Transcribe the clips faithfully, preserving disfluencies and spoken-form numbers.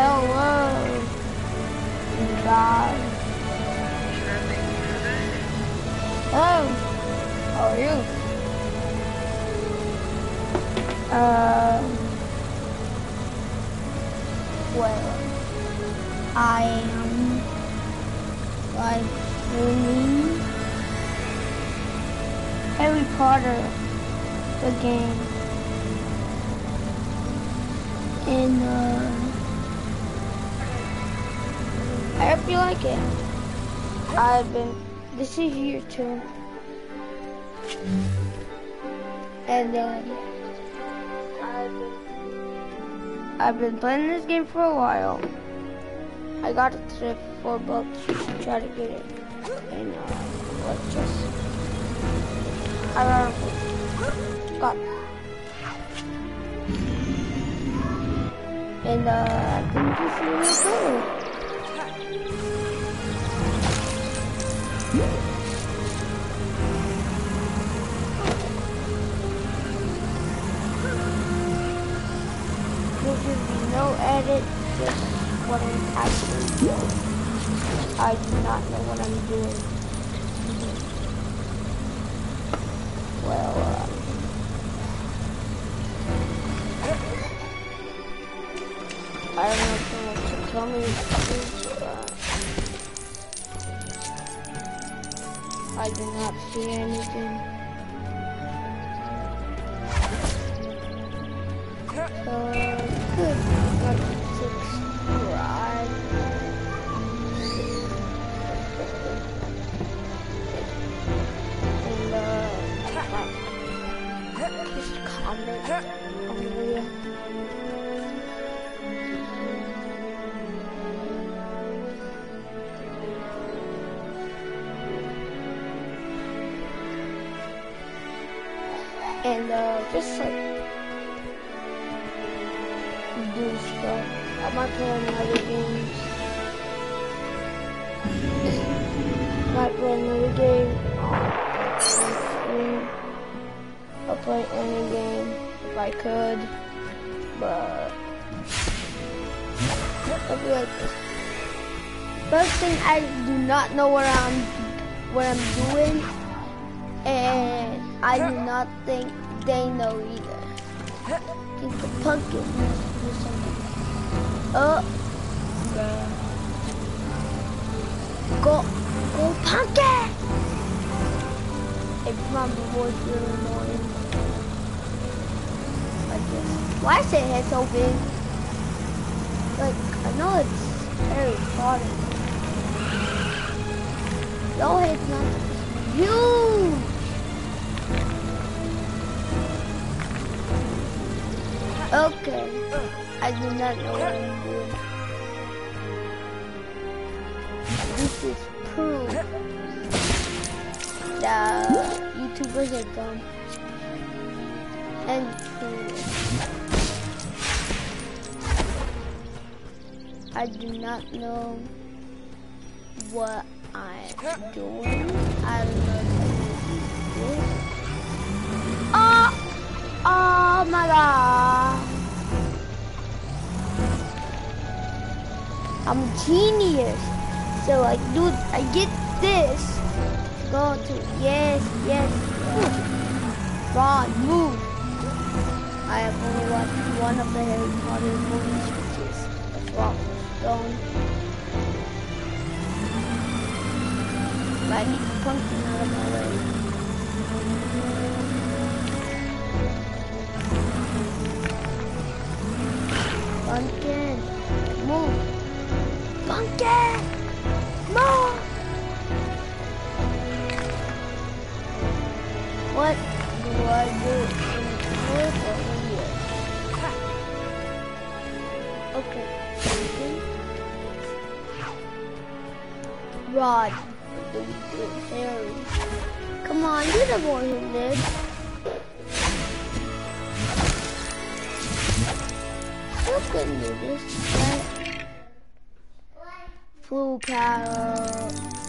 Hello, guys. Hello. How are you? Uh, well, I am like learning Harry Potter, the game, and uh, I hope you like it. I've been, this is year two, and uh, I've been, I've been playing this game for a while. I got it today for four bucks. You should try to get it. And uh, let's just, I got it. Got it. And uh, I think this is really cool. There should be no edit, just what I'm actually doing. I do not know what I'm doing. Well, uh, I don't know if someone should tell me this, uh, I do not see anything. So, good. Like, subscribe. And, uh, just comment on the video. And, uh, just like, do stuff. I might play other games. Might play another game on screen. I'll play any game if I could, but I'll be like this. First thing, I do not know what I'm what I'm doing, and I do not think they know either. I think the pumpkin needs to do something. Oh, yeah. Go, go pumpkin! It probably was really annoying. I guess. Why is it head so big? Like, I know it's Harry Potter. Your head's not huge. Okay, I do not know what I'm doing. This is proof that YouTubers are dumb and true. I do not know what I'm doing. I don't know if I do this. Oh! Oh my god. I'm a genius. So like, dude, I get this. Go to, yes, yes. Move. Ron, move. I have only watched one of the Harry Potter movies, which is The Philosopher's Stone. But I need the pumpkin out of my way. Pumpkin, move. Pumpkin, move. What do I do in wood or in wood? Okay. Pumpkin. Rod. What do we do? Harry. Come on, you're the boy who did. You couldn't do this, right? Blue cow.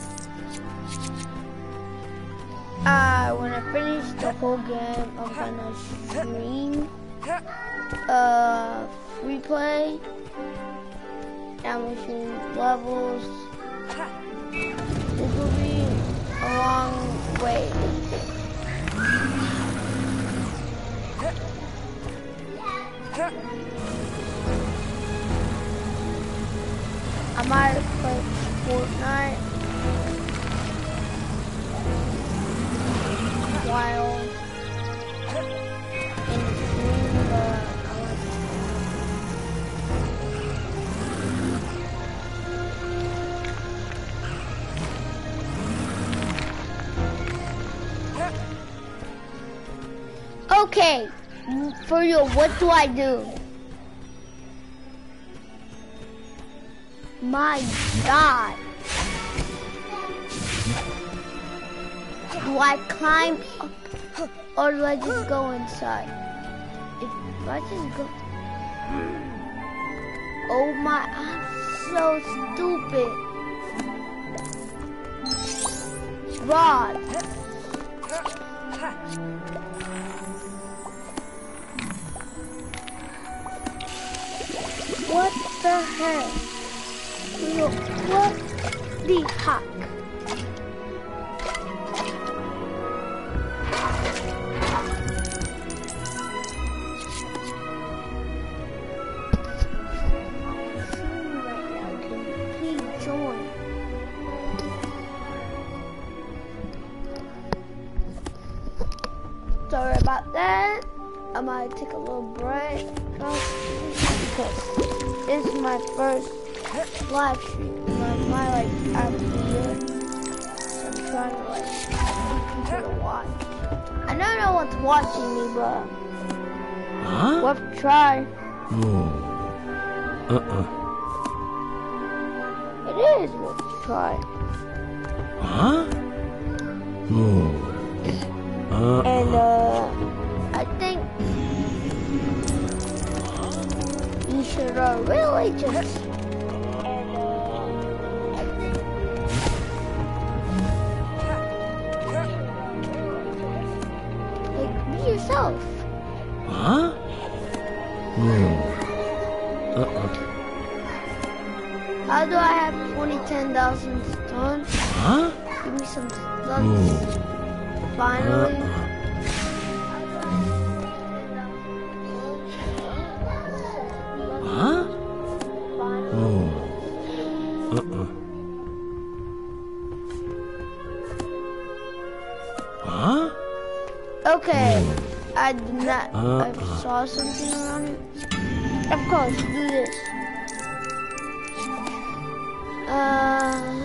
Uh, when I finish the whole game, I'm gonna stream uh replay Amazing levels. This will be a long way. I might play Fortnite while in the stream, but I want to. Okay, for you, what do I do? My God. Do I climb up or do I just go inside? If I just go... Oh my, I'm so stupid. Rod. What the heck? What the heck? Sorry about that. I might take a little break because this is my first live stream. My, my like out of the year. So I'm trying to like get people to watch. I don't know what's watching me, but huh? we'll try. No. Uh-uh. It is worth a try. Huh? No. Uh-uh. And uh, I think you should uh, really just and uh, I think like be yourself. Huh? No. Uh-uh. How do I have twenty ten thousand stones? Huh? Give me some stones. No. Finally. Uh-uh. Huh? No. Uh-uh. Huh? Okay. I did not. Uh-uh. I saw something around it. Of course, do this. Uh.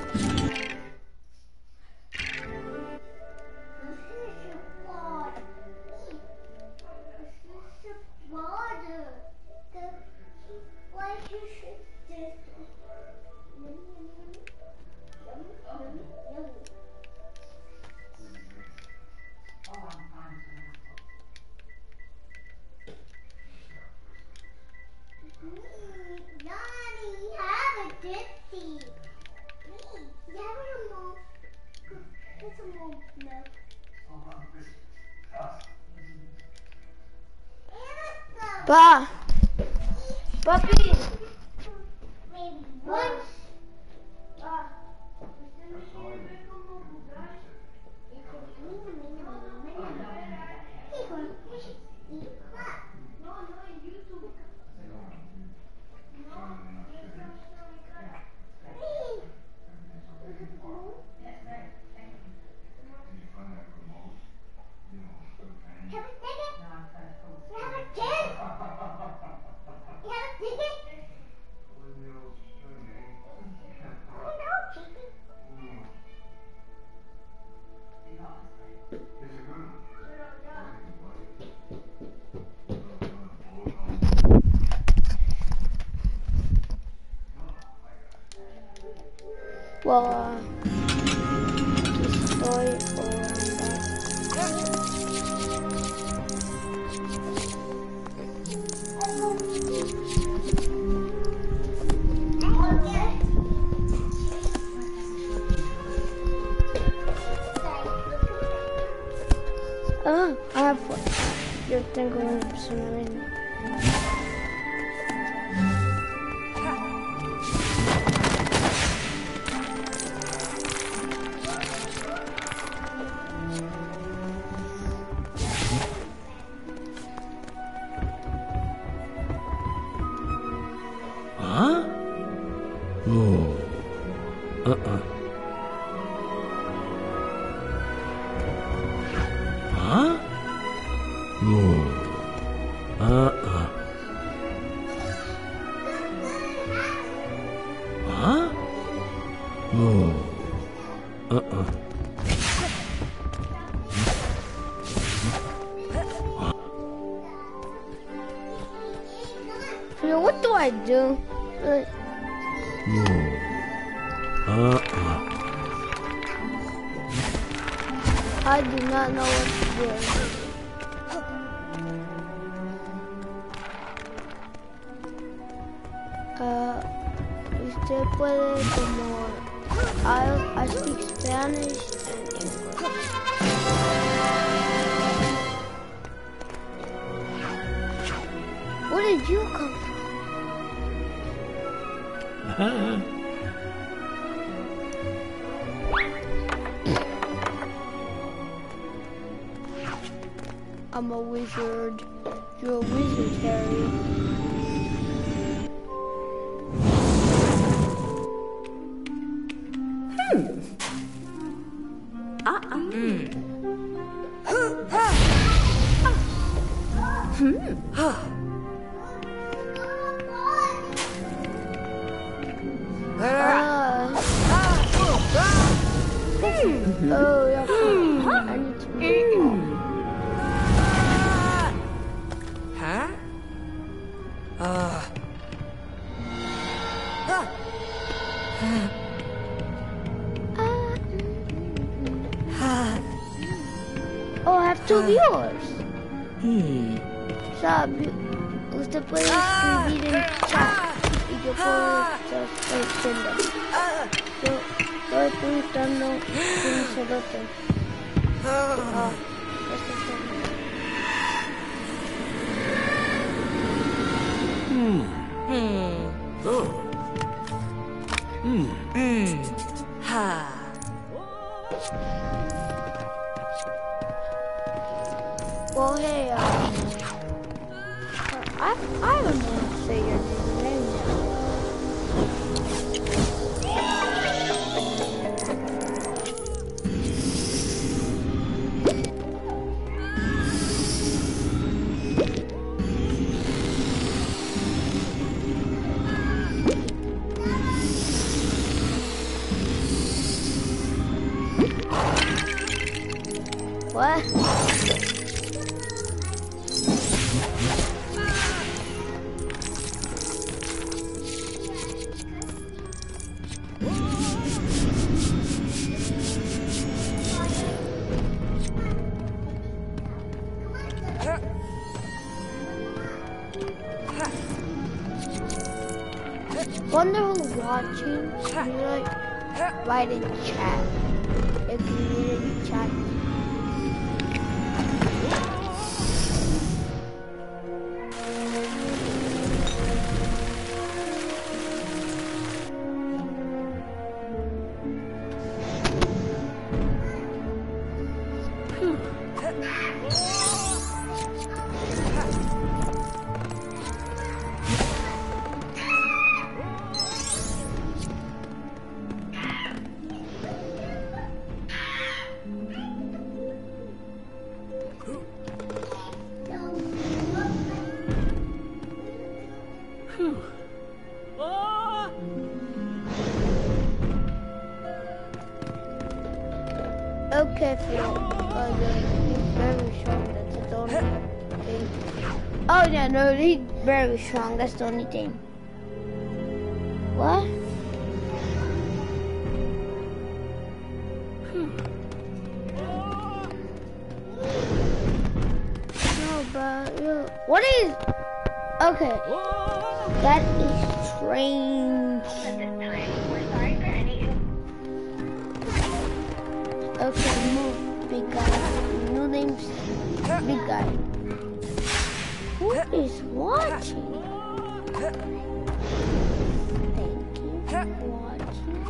Pa, papi, what? Well, uh, destroy or oh, I have one. Your thing going submarine. Uh-uh. Huh? Oh. Uh-uh. Phil, what do I do? Like, No. Uh-uh. I do not know what to do. Uh, usted puede como I I speak Spanish and English. Where did you come from? I'm a wizard. You're a wizard, Harry. Oh, yeah. I need to move. Huh? Uh. Oh, I have two viewers. Hmm. Sabe, usted puede escribir en chat y yo puedo responder. Yo estoy preguntando quién es el otro. Ah, este es el otro. Hmm. Hmm. Oh. Hmm. Hmm. Ha. Well, hey, uh, I, I don't know to say your name now. What? Wonder who's watching. Can you like write in chat? If you read it in chat. Okay, Phil. Uh, he's very strong. That's the only thing. Oh yeah, no, he's very strong. That's the only thing. What? No, but you. What is? Okay. That is strange. Okay, move, big guy. New name's big guy. Who is watching? Thank you for watching.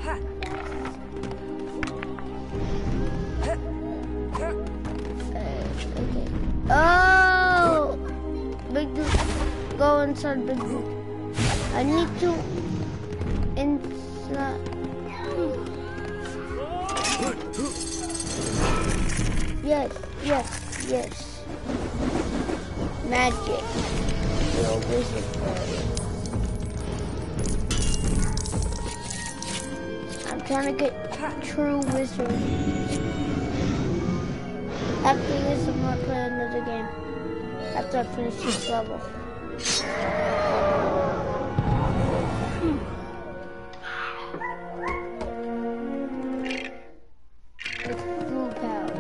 Uh, okay. Oh! Big dude. Go inside, big dude. I need to inside. Yes, yes, yes. magic. You're a wizard fairy. I'm trying to get true wizard. After this, I'm gonna play another game. After I finish this level. It's blue power.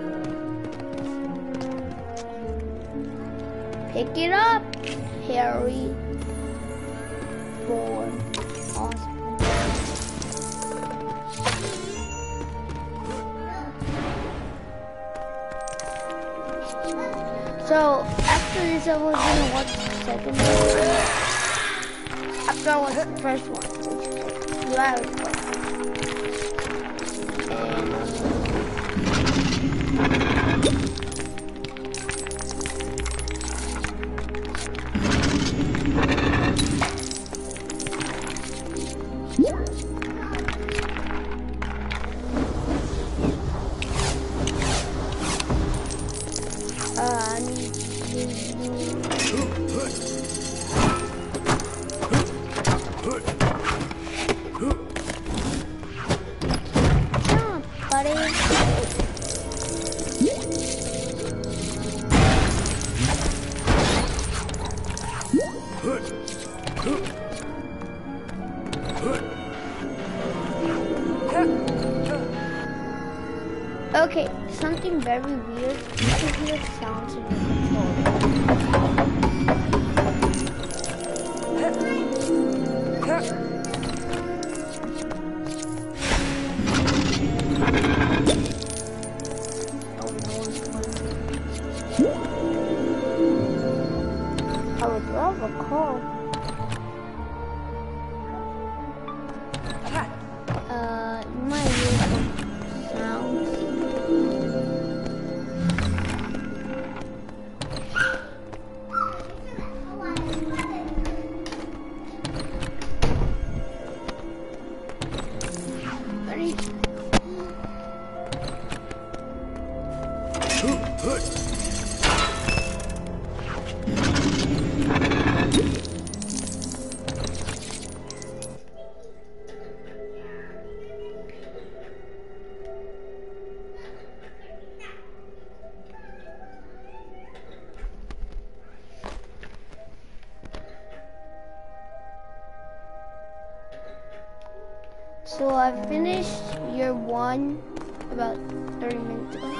Pick it up, Harry. Four. Awesome. So after this, I was gonna watch the second one. After I watched the first one, which is two hours ago. And uh, I need to jump, buddy. Okay, something very weird. You can hear sounds in your I would love a call. Uh, you might hear some sounds. Ready? So I finished year one about thirty minutes ago.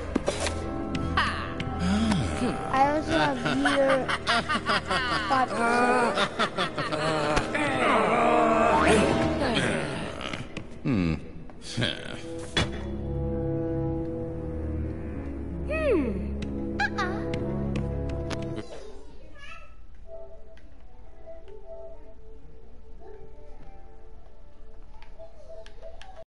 I also have year five.